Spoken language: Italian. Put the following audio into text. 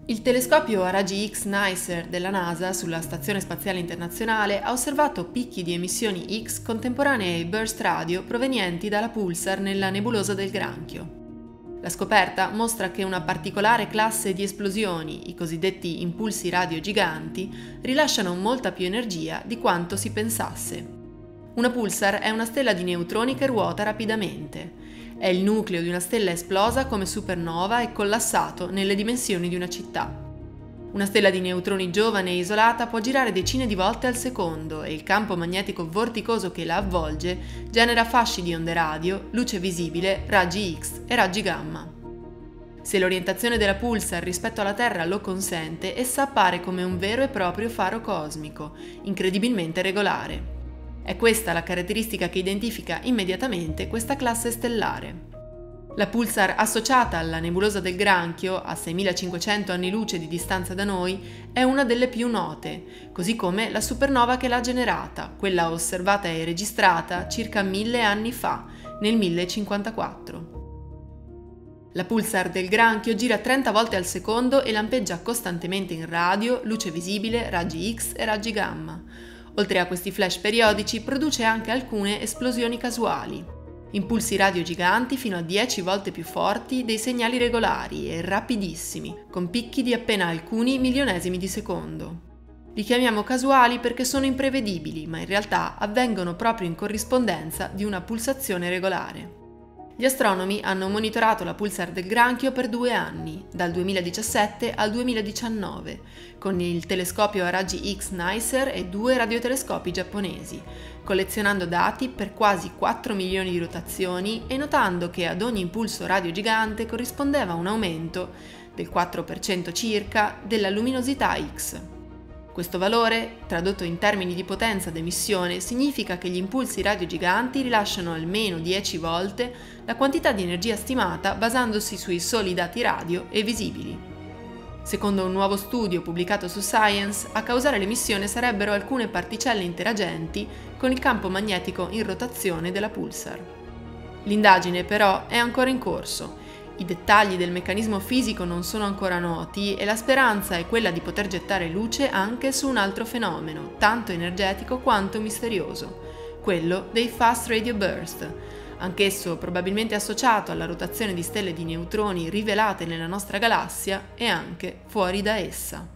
Il telescopio a raggi X NICER della NASA sulla Stazione Spaziale Internazionale ha osservato picchi di emissioni X contemporanei ai burst radio provenienti dalla pulsar nella nebulosa del Granchio. La scoperta mostra che una particolare classe di esplosioni, i cosiddetti impulsi radio giganti, rilasciano molta più energia di quanto si pensasse. Una pulsar è una stella di neutroni che ruota rapidamente. È il nucleo di una stella esplosa come supernova e collassato nelle dimensioni di una città. Una stella di neutroni giovane e isolata può girare decine di volte al secondo e il campo magnetico vorticoso che la avvolge genera fasci di onde radio, luce visibile, raggi X e raggi gamma. Se l'orientazione della pulsar rispetto alla Terra lo consente, essa appare come un vero e proprio faro cosmico, incredibilmente regolare. È questa la caratteristica che identifica immediatamente questa classe stellare. La pulsar associata alla nebulosa del Granchio, a 6500 anni luce di distanza da noi, è una delle più note, così come la supernova che l'ha generata, quella osservata e registrata circa 1000 anni fa, nel 1054. La pulsar del Granchio gira 30 volte al secondo e lampeggia costantemente in radio, luce visibile, raggi X e raggi gamma. Oltre a questi flash periodici, produce anche alcune esplosioni casuali. Impulsi radio giganti fino a 10 volte più forti dei segnali regolari e rapidissimi, con picchi di appena alcuni milionesimi di secondo. Li chiamiamo casuali perché sono imprevedibili, ma in realtà avvengono proprio in corrispondenza di una pulsazione regolare. Gli astronomi hanno monitorato la pulsar del Granchio per 2 anni, dal 2017 al 2019, con il telescopio a raggi X NICER e 2 radiotelescopi giapponesi, collezionando dati per quasi 4 milioni di rotazioni e notando che ad ogni impulso radio gigante corrispondeva un aumento del 4% circa della luminosità X. Questo valore, tradotto in termini di potenza d'emissione, significa che gli impulsi radio giganti rilasciano almeno 10 volte la quantità di energia stimata basandosi sui soli dati radio e visibili. Secondo un nuovo studio pubblicato su Science, a causare l'emissione sarebbero alcune particelle interagenti con il campo magnetico in rotazione della pulsar. L'indagine però è ancora in corso. I dettagli del meccanismo fisico non sono ancora noti e la speranza è quella di poter gettare luce anche su un altro fenomeno, tanto energetico quanto misterioso, quello dei fast radio burst, anch'esso probabilmente associato alla rotazione di stelle di neutroni rivelate nella nostra galassia e anche fuori da essa.